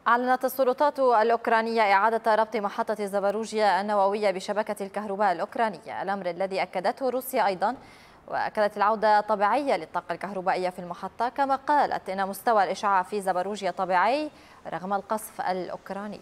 أعلنت السلطات الأوكرانية إعادة ربط محطة زاباروجيا النووية بشبكة الكهرباء الأوكرانية، الأمر الذي أكدته روسيا أيضا، وأكدت العودة طبيعية للطاقة الكهربائية في المحطة، كما قالت إن مستوى الإشعاع في زاباروجيا طبيعي رغم القصف الأوكراني.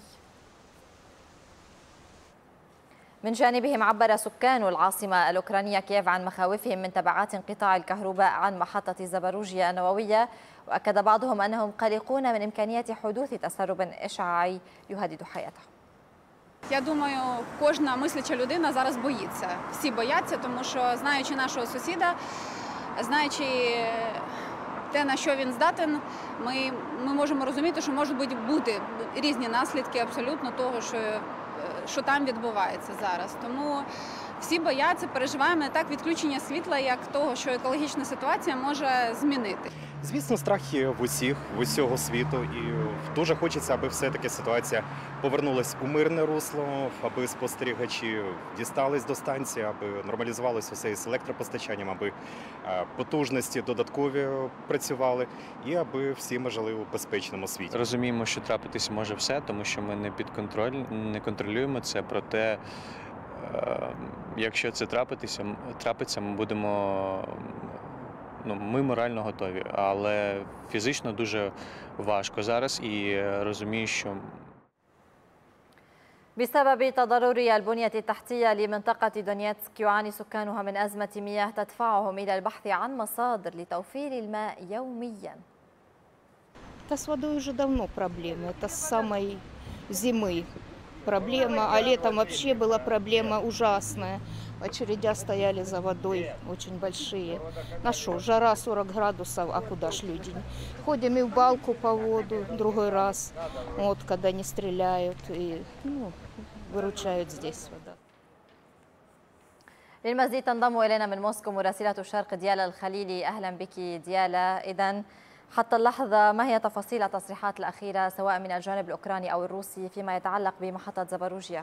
من جانبهم عبر سكان العاصمة الأوكرانية كييف عن مخاوفهم من تبعات انقطاع الكهرباء عن محطة زاباروجيا النووية، وأكد بعضهم أنهم قلقون من إمكانية حدوث تسرب إشعاعي يهدد حياتهم. Я думаю, кожна мисляча людина зараз боїться. Всі бояться, тому що, знаючи нашого сусіда, знаючи те, на що він здатен, ми можемо розуміти, що можуть бути різні наслідки абсолютно того, що там відбувається зараз. Тому всі бояться, переживаємо не так відключення світла, як того, що екологічна ситуація може змінити. Звісно, страх є в усіх, в усього світу, і дуже хочеться, аби все-таки ситуація повернулась у мирне русло, аби спостерігачі дістались до станції, аби нормалізувалося все із електропостачанням, аби потужності додаткові працювали і аби всі ми жили у безпечному світі. Розуміємо, що трапитись може все, тому що ми не контролюємо це, проте якщо це трапиться, ми будемо ми морально готові, але фізично дуже важко зараз і розумію, що بسبب تضرر البنية التحتية لمنطقة دونيتسك يعاني سكانها من أزمة مياه تدفعهم إلى البحث عن مصادر لتوفير الماء يوميا. Это с водой уже давно проблема, это с самой зимы проблема, а летом вообще была проблема ужасная. Очередя стояли за водой очень большие. На что, жара 40 градусов, а куда ж люди? Ходим и в балку по воду другой раз, вот когда не стреляют и выручают здесь вода. للمزيد تنضم إلينا من موسكو مراسلة الشرق ديالا الخليلي. أهلا بك ديالا. إذن حتى اللحظة ما هي تفاصيل التصريحات الأخيرة سواء من الجانب الأوكراني أو الروسي فيما يتعلق بمحطة زاباروجيا؟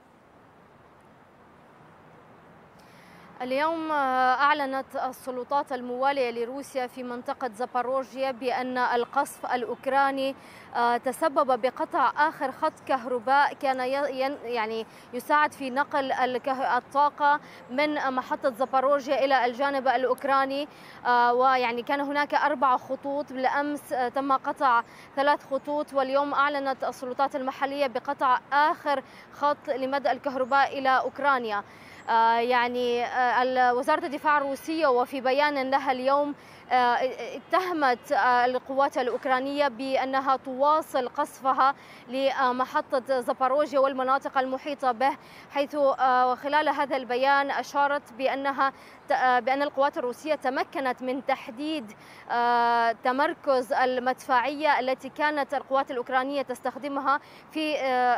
اليوم أعلنت السلطات الموالية لروسيا في منطقة زاباروجيا بأن القصف الأوكراني تسبب بقطع آخر خط كهرباء كان يعني يساعد في نقل الطاقة من محطة زاباروجيا إلى الجانب الأوكراني، ويعني كان هناك 4 خطوط. بالأمس تم قطع 3 خطوط، واليوم أعلنت السلطات المحلية بقطع آخر خط لمدء الكهرباء إلى أوكرانيا. يعني وزارة الدفاع الروسية وفي بيان لها اليوم اتهمت القوات الأوكرانية بأنها تواصل قصفها لمحطة زاباروجيا والمناطق المحيطة به، حيث خلال هذا البيان أشارت بأن القوات الروسية تمكنت من تحديد تمركز المدفعية التي كانت القوات الأوكرانية تستخدمها في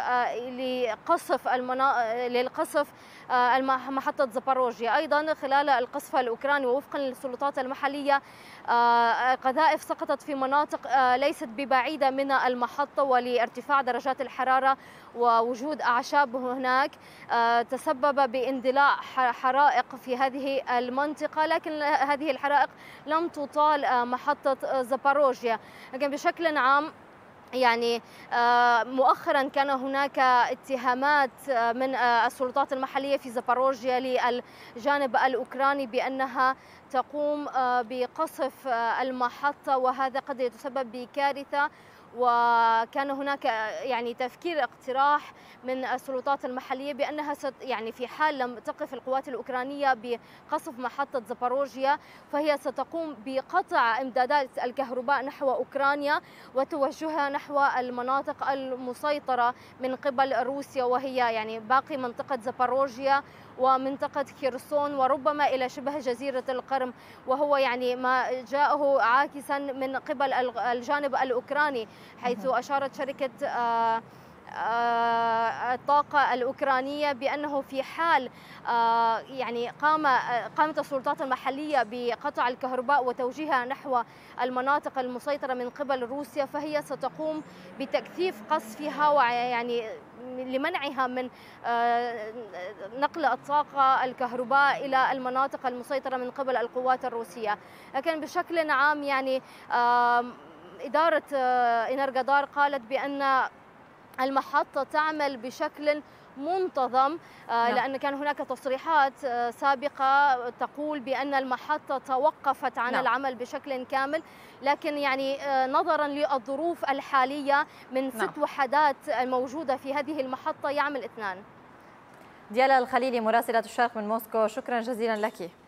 للقصف محطة زاباروجيا. أيضا خلال القصف الأوكراني ووفقا للسلطات المحلية قذائف سقطت في مناطق ليست ببعيدة من المحطة، ولارتفاع درجات الحرارة ووجود أعشاب هناك تسبب باندلاع حرائق في هذه المنطقة، لكن هذه الحرائق لم تطال محطة زاباروجيا. لكن بشكل عام يعني مؤخرا كان هناك اتهامات من السلطات المحلية في زاباروجيا للجانب الأوكراني بأنها تقوم بقصف المحطة، وهذا قد يتسبب بكارثة. وكان هناك يعني تفكير اقتراح من السلطات المحلية بأنها يعني في حال لم تقف القوات الأوكرانية بقصف محطة زاباروجيا فهي ستقوم بقطع إمدادات الكهرباء نحو أوكرانيا وتوجهها نحو المناطق المسيطرة من قبل روسيا، وهي يعني باقي منطقة زاباروجيا ومنطقة خيرسون وربما إلى شبه جزيرة القرم، وهو يعني ما جاءه عاكسا من قبل الجانب الأوكراني، حيث أشارت شركة الطاقة الأوكرانية بأنه في حال يعني قامت السلطات المحلية بقطع الكهرباء وتوجيهها نحو المناطق المسيطرة من قبل روسيا فهي ستقوم بتكثيف قصفها ويعني لمنعها من نقل الطاقة الكهرباء إلى المناطق المسيطرة من قبل القوات الروسية. لكن بشكل عام يعني إدارة إنرجدار قالت بأن المحطة تعمل بشكل منتظم، لأن كان هناك تصريحات سابقة تقول بأن المحطة توقفت عن العمل بشكل كامل، لكن يعني نظرا للظروف الحالية من 6 وحدات الموجودة في هذه المحطة يعمل 2. ديالا الخليلي مراسلة الشرق من موسكو، شكرا جزيلا لك.